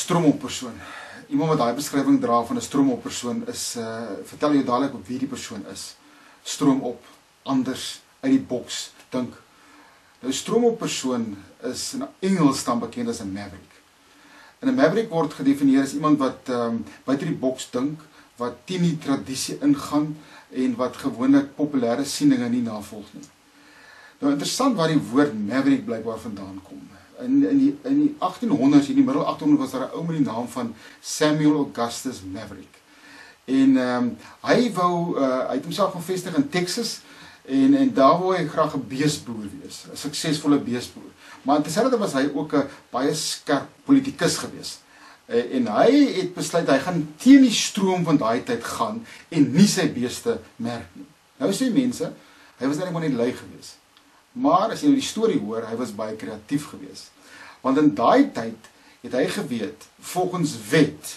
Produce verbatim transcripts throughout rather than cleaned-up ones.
stroomoppersoon. Iemand wat daai beskrywing dra van 'n stroomoppersoon is, uh, vertel jou dadelik op wie die persoon is. Stroom op, anders, uit die boks, dink. Nou, stroomoppersoon is in Engels dan bekend as 'n maverick. En 'n maverick word gedefinieer as iemand wat um, buite die boks dink, wat teen die tradisie ingaan en wat gewoonlik populêre sieninge nie navolg nie. Nou interessant waar die woord maverick blykbaar vandaan kom. In, in, die, in die achttienhonderds, in die middel achttienhonderds was daar 'n ou met die naam van Samuel Augustus Maverick. En um, hy wou, uh, hy het homself gevestig in Texas, en, en daar wou hy graag 'n beesboer wees, 'n suksesvolle beesboer. Maar intussen was hy ook 'n baie skerp politikus gewees. Uh, en hy het besluit, hy gaan teen die stroom van daai tyd gaan, en nie sy beeste merk nie. Nou sê mense, hy was net maar net lui gewees. Maar as jy nou die storie hoor, hy was baie kreatief gewees. Want in daai tyd het hy geweet, volgens wet,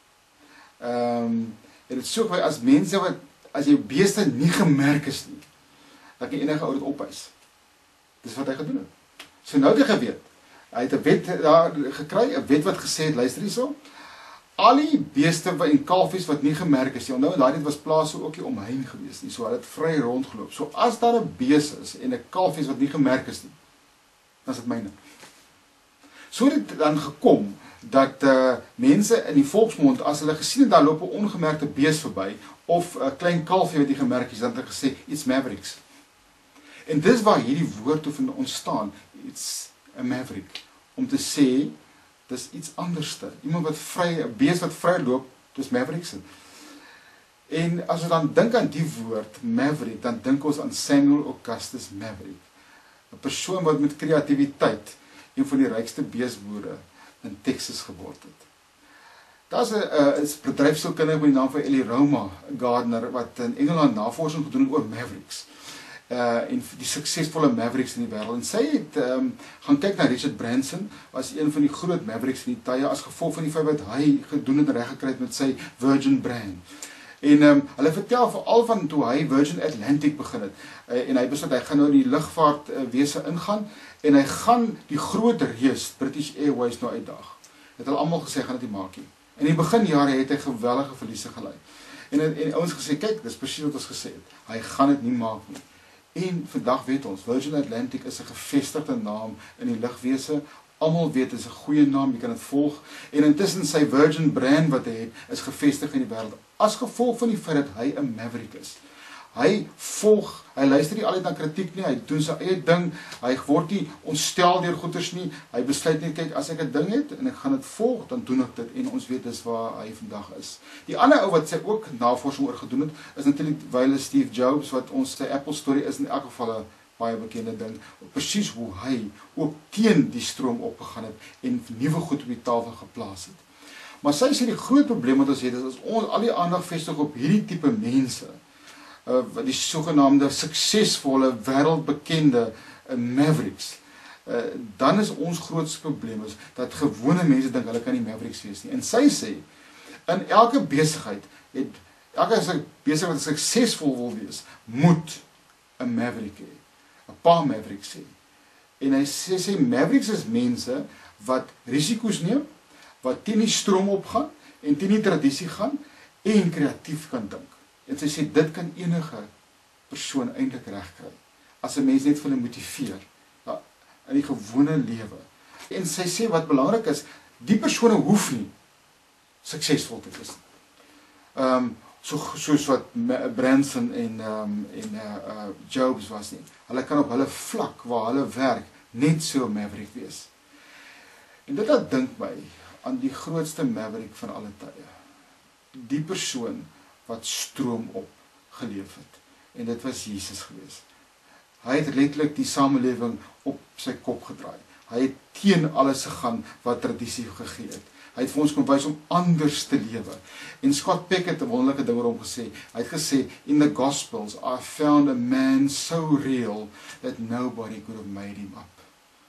um, het het so geweet, as mense wat, as jou beeste nie gemerk is nie, dat jy enige ou dit ophys. Dis wat hy gedoen het. So nou het hy geweet, hy het 'n wet daar gekry, 'n wet wat gesê het, luister hierso, al die beeste en kalfies wat nie gemerk is, nou in daai tyd was plase ook nie omheen gewees nie, so hulle het vry rondgeloop. So as daar 'n bees is en 'n kalfies wat nie gemerk is nie, dan is dit myne. So het dit dan gekom dat uh, mense in die volksmond, as hulle gesien het daar loop 'n ongemerkte bees verby of 'n klein kalfie wat nie gemerk is, dan het hulle gesê it's mavericks. En dis waar hierdie woord hoef ontstaan, it's a maverick, om te sê dis iets anderste. Iemand wat vry, 'n bees wat vry loop, dis mavericks. En as ons dan dink aan die woord maverick, dan dink ons aan Samuel Augustus Maverick. 'n Persoon wat met kreatiwiteit een van die rykste beesboere in Texas geword het. Daar's 'n is bedryfsielkundige met die naam van Eliroma Gardner wat in Engeland navorsing gedoen het oor mavericks. Uh, en die suksesvolle mavericks in die wêreld. En sy het um, gaan kyk na Richard Branson, was een van die groot mavericks in die tye, as gevolg van die feit wat hy gedoen het en reg gekry het met sy Virgin brand. En um, hulle vertel veral van toe hy Virgin Atlantic begin het, uh, en hy besluit hy gaan nou in die lugvaart uh, wese ingaan, en hy gaan die groot reus, British Airways, nou uitdaag. Het hulle almal gesê, gaan dit nie maak nie. In die beginjare het hy geweldige verliese gelei. En, en, en ons gesê, kyk, dis presies wat ons gesê het, hy gaan dit nie maak nie. En vandag weet ons, Virgin Atlantic is 'n gevestigde naam in die lugwese. Almal weet, dit is 'n goeie naam, jy kan dit volg. En intussen sy Virgin brand wat hy het, is gevestig in die wêreld. As gevolg van die feit dat hy 'n maverick is. Hy volg, hy luister nie altyd na kritiek nie, hy doen sy eie ding, hy word nie ontstel deur goeters nie, hy besluit net, kyk, as ek 'n ding het, en ek gaan dit volg, dan doen ek dit, en ons weet dis waar hy vandag is. Die ander ou wat sy ook navorsing oor gedoen het, is natuurlik wyle Steve Jobs, wat ons sy Apple story is in elk geval 'n baie bekende ding, presies hoe hy ook teen die stroom opgegaan het, en nuwe goed op die tafel geplaas het. Maar sy sê die groot probleem wat ons het, is as ons al die aandag vestig op hierdie tipe mense, Uh, die sogenaamde suksesvolle, wêreldbekende uh, mavericks, uh, dan is ons grootste probleem is, dat gewone mense dink, hulle kan nie mavericks wees nie. En sy sê, in elke besigheid, het, elke besigheid wat suksesvol wil wees, moet 'n maverick hê, 'n paar mavericks hê. En hy sê, sê, mavericks is mense, wat risiko's neem, wat teen die stroom opgaan, en teen die tradisie gaan, en kreatief kan dink. En sy sê, dit kan enige persoon eintlik regkry, as 'n mens net vir hulle motiveer, ja, in die gewone lewe. En sy sê, wat belangrik is, die persone hoef nie suksesvol te wees. Um, so, soos wat Branson en, um, en uh, uh, Jobs was nie. Hulle kan op hulle vlak, waar hulle werk, net so maverick wees. En dit laat dink my, aan die grootste maverick van alle tye. Die persoon, wat stroom op geleef het. En dit was Jesus gewees. Hy het letterlik die samelewing op sy kop gedraai. Hy het teen alles gegaan wat tradisie gegee het. Hy het vir ons kom wys om anders te lewe. En Scott Peck het 'n wonderlike ding oor hom gesê. Hy het gesê, in the Gospels, I found a man so real that nobody could have made him up.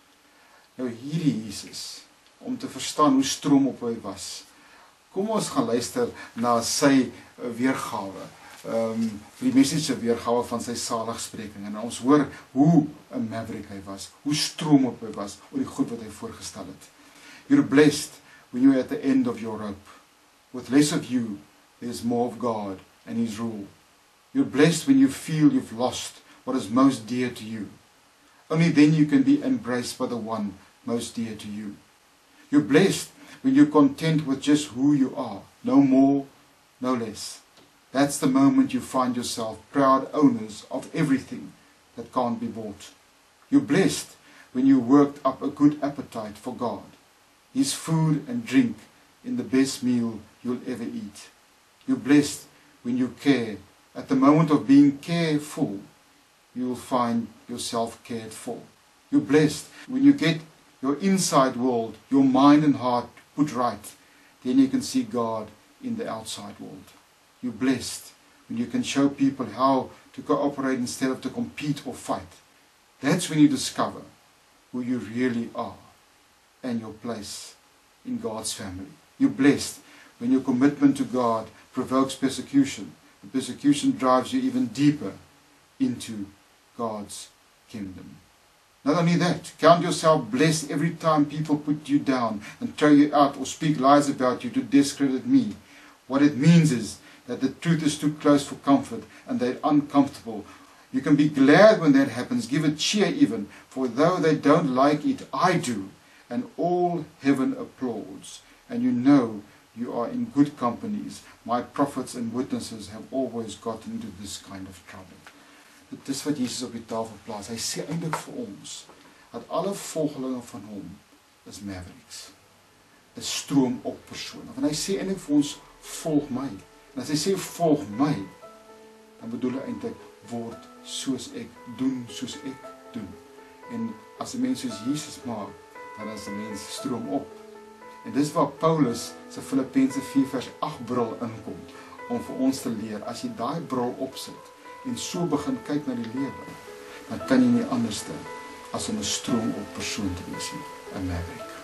Nou hierdie Jesus, om te verstaan hoe stroom op hy was, kom ons gaan luister na sy weergawe, um, die message weergawe van sy saligspreking, en ons hoor hoe 'n maverick hy was, hoe stroom op hy was, oor die goed wat hy voorgestel het. You're blessed when you're at the end of your rope. With less of you, there's more of God and His rule. You're blessed when you feel you've lost what is most dear to you. Only then you can be embraced by the one most dear to you. You're blessed when you're content with just who you are, no more, no less. That's the moment you find yourself proud owners of everything that can't be bought. You're blessed when you worked up a good appetite for God, His food and drink in the best meal you'll ever eat. You're blessed when you care. At the moment of being careful, you'll find yourself cared for. You're blessed when you get your inside world, your mind and heart put right. Then you can see God in the outside world. You're blessed when you can show people how to cooperate instead of to compete or fight. That's when you discover who you really are and your place in God's family. You're blessed when your commitment to God provokes persecution. The persecution drives you even deeper into God's kingdom. Not only that, count yourself blessed every time people put you down and throw you out or speak lies about you to discredit me. What it means is that the truth is too close for comfort and they're uncomfortable. You can be glad when that happens, give a cheer even, for though they don't like it, I do, and all heaven applauds. And you know you are in good companies. My prophets and witnesses have always gotten into this kind of trouble. Dit is wat Jesus op die tafel plaas. Hy sê eintlik vir ons dat alle volgelinge van hom is mavericks. 'n Stroom op persone. Want hy sê eintlik vir ons, volg my. En as hy sê volg my, dan bedoel hy eintlik word soos ek, doen soos ek doen. En as 'n mens soos Jesus maak, dan is 'n mens stroom op. En dis waar Paulus se Filippense vier vers agt bril inkom om vir ons te leer, as jy daai bril opsit en so begin kyk na die lewe, dan kan jy nie anders as om 'n stroom op persoon te wees nie, 'n maverick.